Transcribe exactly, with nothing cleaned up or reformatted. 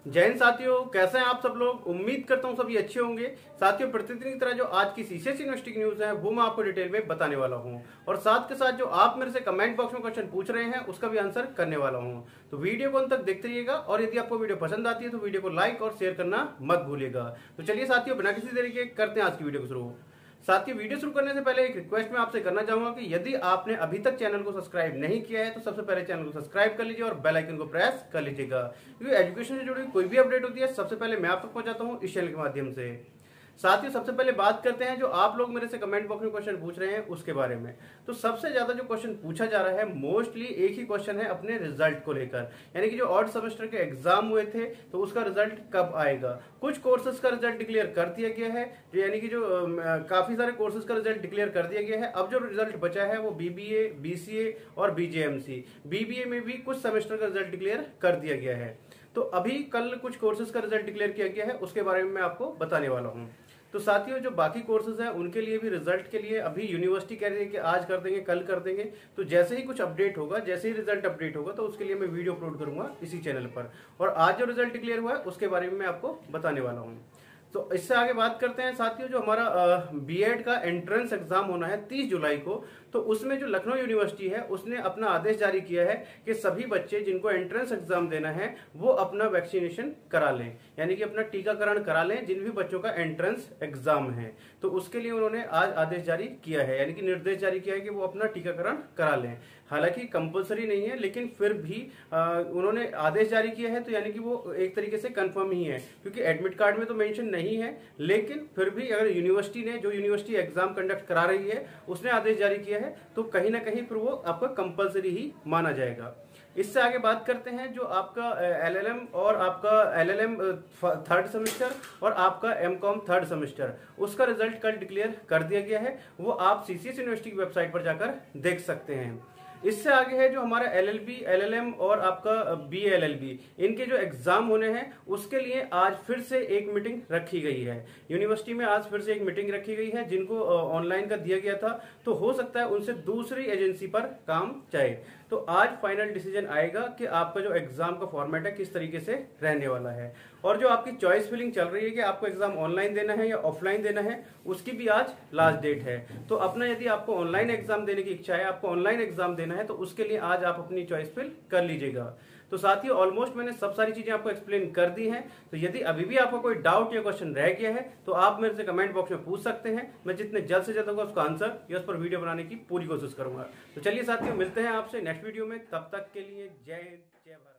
जय हिंद साथियों, कैसे हैं आप सब लोग। उम्मीद करता हूं सभी अच्छे होंगे। साथियों, प्रतिदिन की तरह जो आज की सीसीएस यूनिवर्सिटी की न्यूज है वो मैं आपको डिटेल में बताने वाला हूं और साथ के साथ जो आप मेरे से कमेंट बॉक्स में क्वेश्चन पूछ रहे हैं उसका भी आंसर करने वाला हूं। तो वीडियो को अंत तक देखते रहिएगा और यदि आपको वीडियो पसंद आती है तो वीडियो को लाइक और शेयर करना मत भूलिएगा। तो चलिए साथियों, बिना किसी देरी के करते हैं आज की वीडियो को शुरू। साथ ही वीडियो शुरू करने से पहले एक रिक्वेस्ट मैं आपसे करना चाहूंगा कि यदि आपने अभी तक चैनल को सब्सक्राइब नहीं किया है तो सबसे पहले चैनल को सब्सक्राइब कर लीजिए और बेल आइकन को प्रेस कर लीजिएगा, क्योंकि एजुकेशन से जुड़ी कोई भी अपडेट होती है सबसे पहले मैं आप तक पहुंचाता हूं इस चैनल के माध्यम से। साथ ही सबसे पहले बात करते हैं जो आप लोग मेरे से कमेंट बॉक्स में क्वेश्चन पूछ रहे हैं उसके बारे में। तो सबसे ज्यादा जो क्वेश्चन पूछा जा रहा है मोस्टली एक ही क्वेश्चन है अपने रिजल्ट को लेकर, यानी कि जो ऑड सेमेस्टर के एग्जाम हुए थे तो उसका रिजल्ट कब आएगा। कुछ कोर्सेज का रिजल्ट डिक्लेयर कर दिया गया है, जो यानी कि जो आ, काफी सारे कोर्सेज का रिजल्ट डिक्लेयर कर दिया गया है। अब जो रिजल्ट बचा है वो बीबीए, बीसीए और बीजेएमसी। बीबीए में भी कुछ सेमेस्टर का रिजल्ट डिक्लेयर कर दिया गया है। तो अभी कल कुछ कोर्सेज का रिजल्ट डिक्लेयर किया गया है, उसके बारे में मैं आपको बताने वाला हूँ। तो साथियों, जो बाकी कोर्सेज हैं उनके लिए भी रिजल्ट के लिए अभी यूनिवर्सिटी कह रही है कि आज कर देंगे, कल कर देंगे। तो जैसे ही कुछ अपडेट होगा, जैसे ही रिजल्ट अपडेट होगा तो उसके लिए मैं वीडियो अपलोड करूंगा इसी चैनल पर। और आज जो रिजल्ट डिक्लेयर हुआ है उसके बारे में मैं आपको बताने वाला हूँ। तो इससे आगे बात करते हैं साथियों, जो हमारा बीएड का एंट्रेंस एग्जाम होना है तीस जुलाई को, तो उसमें जो लखनऊ यूनिवर्सिटी है उसने अपना आदेश जारी किया है कि सभी बच्चे जिनको एंट्रेंस एग्जाम देना है वो अपना वैक्सीनेशन करा लें, यानी कि अपना टीकाकरण करा लें जिन भी बच्चों का एंट्रेंस एग्जाम है। तो उसके लिए उन्होंने आज आदेश जारी किया है, यानी कि निर्देश जारी किया है कि वो अपना टीकाकरण करा लें। हालांकि कंपलसरी नहीं है, लेकिन फिर भी आ, उन्होंने आदेश जारी किया है तो यानी कि वो एक तरीके से कंफर्म ही है, क्योंकि एडमिट कार्ड में तो मेंशन नहीं है, लेकिन फिर भी अगर यूनिवर्सिटी ने, जो यूनिवर्सिटी एग्जाम कंडक्ट करा रही है उसने आदेश जारी किया है तो कहीं ना कहीं फिर वो आपका कंपलसरी ही माना जाएगा। इससे आगे बात करते हैं जो आपका एलएलएम और आपका एलएलएम थर्ड सेमेस्टर और आपका एमकॉम थर्ड सेमेस्टर, उसका रिजल्ट कल डिक्लेयर कर दिया गया है। वो आप सीसीएस यूनिवर्सिटी की वेबसाइट पर जाकर देख सकते हैं। इससे आगे है जो हमारा एलएलबी, एलएलएम और आपका बीएलएलबी, इनके जो एग्जाम होने हैं उसके लिए आज फिर से एक मीटिंग रखी गई है। यूनिवर्सिटी में आज फिर से एक मीटिंग रखी गई है, जिनको ऑनलाइन का दिया गया था, तो हो सकता है उनसे दूसरी एजेंसी पर काम जाए। तो आज फाइनल डिसीजन आएगा कि आपका जो एग्जाम का फॉर्मेट है किस तरीके से रहने वाला है। और जो आपकी चॉइस फिलिंग चल रही है कि आपको एग्जाम ऑनलाइन देना है या ऑफलाइन देना है, उसकी भी आज लास्ट डेट है। तो अपना यदि आपको ऑनलाइन एग्जाम देने की इच्छा है, आपको ऑनलाइन एग्जाम देना है, तो उसके लिए आज आप अपनी चॉइस फिल कर लीजिएगा। तो साथियों, ऑलमोस्ट मैंने सब सारी चीजें आपको एक्सप्लेन कर दी हैं। तो यदि अभी भी आपको कोई डाउट या क्वेश्चन रह गया है तो आप मेरे से कमेंट बॉक्स में पूछ सकते हैं। मैं जितने जल्द से जल्द होगा उसका आंसर या उस पर वीडियो बनाने की पूरी कोशिश करूंगा। तो चलिए साथियों, मिलते हैं आपसे नेक्स्ट वीडियो में। तब तक के लिए जय हिंद, जय भारत।